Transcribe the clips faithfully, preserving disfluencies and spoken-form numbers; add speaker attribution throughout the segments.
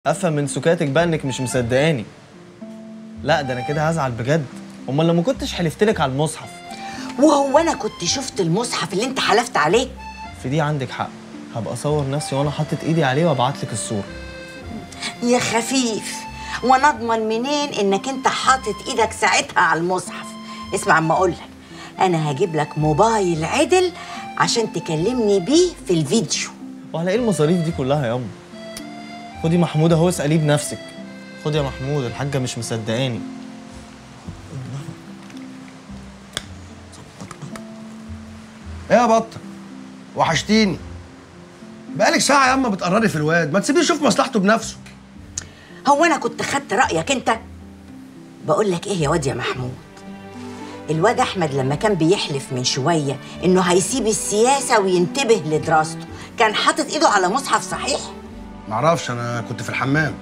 Speaker 1: افهم من سكاتك بقى انك مش مصدقاني. لا ده انا كده هزعل بجد. امال لو ما كنتش حلفتلك على المصحف.
Speaker 2: وهو انا كنت شفت المصحف اللي انت حلفت عليه؟
Speaker 1: في دي عندك حق. هبقى اصور نفسي وانا حاطط ايدي عليه وابعت لك الصوره.
Speaker 2: يا خفيف، وانا اضمن منين انك انت حاطط ايدك ساعتها على المصحف؟ اسمع اما اقول لك، انا هجيب لك موبايل عدل عشان تكلمني بيه في الفيديو.
Speaker 1: وعلى ايه المصاريف دي كلها يا ام؟ خدي محمود اهو اساليه بنفسك. خد يا محمود، الحاجه مش مصدقاني.
Speaker 3: ايه يا بطه؟ وحشتيني. بقالك ساعه يا اما بتقرري في الواد، ما تسيبيه يشوف مصلحته بنفسه.
Speaker 2: هو انا كنت خدت رايك انت؟ بقول لك ايه يا واد يا محمود، الواد احمد لما كان بيحلف من شويه انه هيسيب السياسه وينتبه لدراسته، كان حاطط ايده على مصحف صحيح؟
Speaker 3: معرفش، انا كنت في الحمام.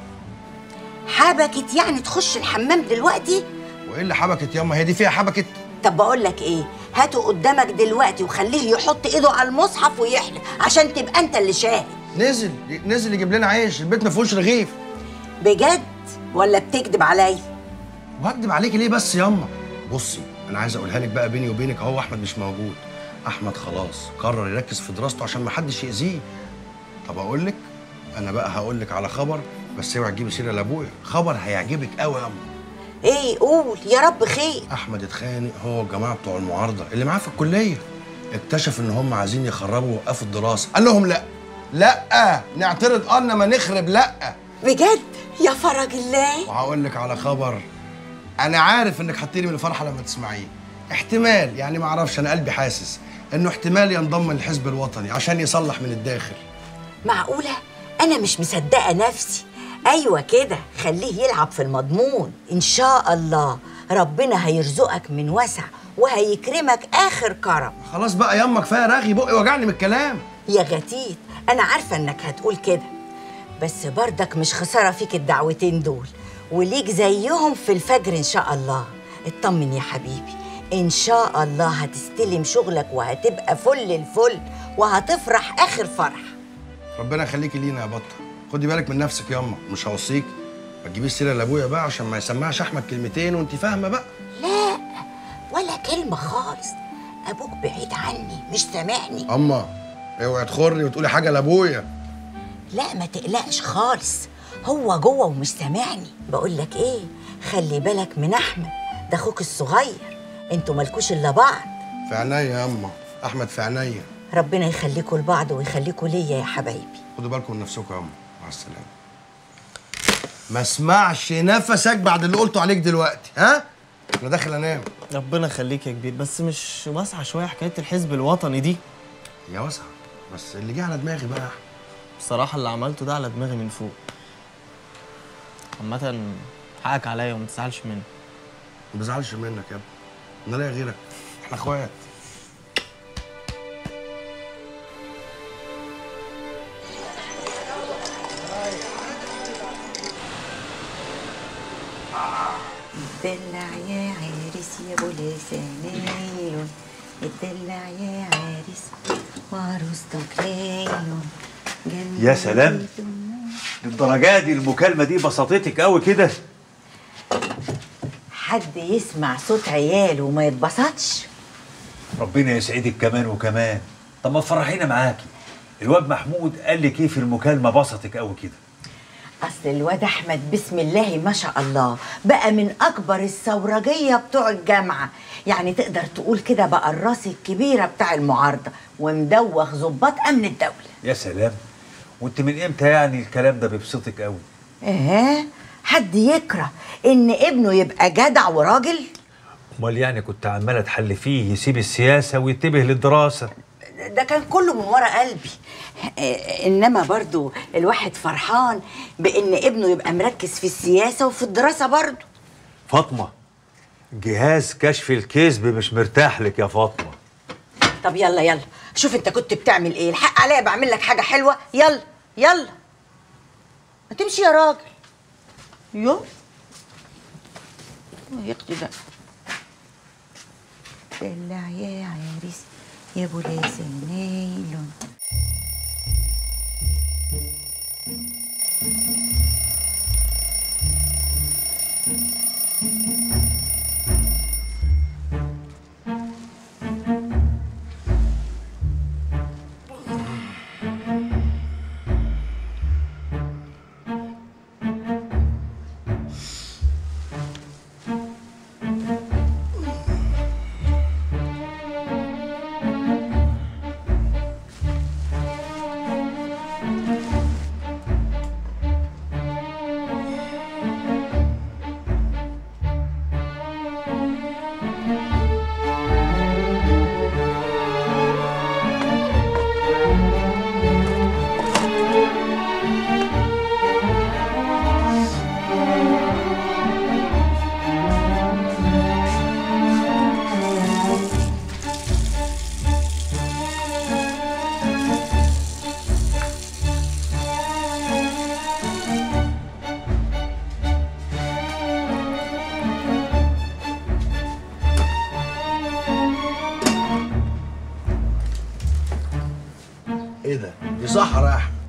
Speaker 2: حبكت يعني تخش الحمام دلوقتي؟
Speaker 3: وايه اللي حبكت ياما؟ هي دي فيها حبكت؟
Speaker 2: طب بقول لك ايه، هاته قدامك دلوقتي وخليه يحط ايده على المصحف ويحلف عشان تبقى انت اللي شاهد.
Speaker 3: نزل نزل يجيب لنا عيش، البيت ما فيهوش رغيف.
Speaker 2: بجد ولا بتكذب عليا؟
Speaker 3: وهكدب عليكي ليه بس ياما؟ بصي، انا عايز اقولها لك بقى بيني وبينك اهو، احمد مش موجود. احمد خلاص قرر يركز في دراسته عشان ما حدش يأذيه. طب اقول لك، انا بقى هقول لك على خبر، بس اوعي تجيبي سيره لابويا، خبر هيعجبك قوي ياما.
Speaker 2: ايه؟ قول يا رب خير.
Speaker 3: احمد اتخانق هو والجماعه بتوع المعارضه اللي معاه في الكليه. اكتشف ان هم عايزين يخربوا ويوقفوا الدراسه، قال لهم لا لا نعترض اه انما نخرب لا.
Speaker 2: بجد يا فرج الله.
Speaker 3: وهقول لك على خبر، انا عارف انك هتطيري من الفرحه لما تسمعيه. احتمال، يعني ما اعرفش، انا قلبي حاسس انه احتمال ينضم للحزب الوطني عشان يصلح من الداخل.
Speaker 2: معقوله؟ انا مش مصدقه نفسي. ايوه كده، خليه يلعب في المضمون. ان شاء الله ربنا هيرزقك من وسع وهيكرمك اخر كرم.
Speaker 3: خلاص بقى ياما، كفايه رغي، بقي وجعني من الكلام.
Speaker 2: يا غتيت، انا عارفه انك هتقول كده، بس بردك مش خساره فيك الدعوتين دول، وليك زيهم في الفجر ان شاء الله. اطمن يا حبيبي، ان شاء الله هتستلم شغلك وهتبقى فل الفل وهتفرح اخر فرح.
Speaker 3: ربنا يخليكي لينا يا بطه. خدي بالك من نفسك ياما، مش هوصيك ما تجيبيش سيره لابويا بقى عشان ما يسمعش احمد كلمتين، وانت فاهمه بقى.
Speaker 2: لا ولا كلمه خالص، ابوك بعيد عني مش سامعني.
Speaker 3: اما اوعي تخري وتقولي حاجه لابويا.
Speaker 2: لا ما تقلقش خالص، هو جوه ومش سامعني. بقول لك ايه، خلي بالك من احمد، ده اخوك الصغير، انتوا مالكوش الا بعض.
Speaker 3: في عينيا يا اما، احمد في عينيا.
Speaker 2: ربنا يخليكوا لبعض ويخليكوا ليا يا حبايبي.
Speaker 3: خدوا بالكم من نفسكم يا اما، مع السلامه. ما اسمعش نفسك بعد اللي قلته عليك دلوقتي، ها؟ انا داخل انام.
Speaker 1: ربنا يخليك يا كبير، بس مش واسعه شويه حكايه الحزب الوطني دي؟
Speaker 3: يا واسعه، بس اللي جه على دماغي بقى.
Speaker 1: بصراحه اللي عملته ده على دماغي من فوق. عامه حقك عليا وما تزعلش مني.
Speaker 3: ما بزعلش منك يا ابني، انا لاقي غيرك، احنا اخوات.
Speaker 2: اتدلع يا عريس يا ابو لسانيل، اتدلع يا عريس وعروستك ليل.
Speaker 4: يا سلام، للدرجه دي المكالمه دي بسطتك قوي كده؟
Speaker 2: حد يسمع صوت عياله وما يتبسطش؟
Speaker 4: ربنا يسعدك كمان وكمان. طب ما تفرحينا معاكي. الواد محمود قال لك ايه في المكالمه بسطك قوي كده؟
Speaker 2: اصل الواد احمد بسم الله ما شاء الله بقى من اكبر الثورجيه بتوع الجامعه، يعني تقدر تقول كده بقى الراس الكبيره بتاع المعارضه ومدوخ ضباط امن الدوله.
Speaker 4: يا سلام، وانت من امتى يعني الكلام ده بيبسطك قوي؟
Speaker 2: ايه، حد يكره ان ابنه يبقى جدع وراجل؟
Speaker 4: امال يعني كنت عماله تحلفيه يسيب السياسه وينتبه للدراسه؟
Speaker 2: ده كان كله من ورا قلبي. انما برضو الواحد فرحان بان ابنه يبقى مركز في السياسه وفي الدراسه برضو.
Speaker 4: فاطمه، جهاز كشف الكذب مش مرتاح لك يا فاطمه.
Speaker 2: طب يلا يلا، شوف انت كنت بتعمل ايه، الحق عليا بعمل لك حاجه حلوه. يلا يلا ما تمشي يا راجل. يلا يقضي ده. دلع يا عريس يا ابو لسانيل.
Speaker 3: صحرا يا احمد.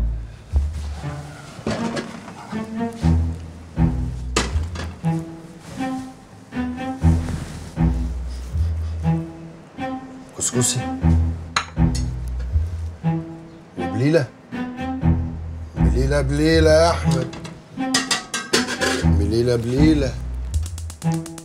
Speaker 3: كسكسي وبليله. بليله بليله يا احمد. بليله بليله.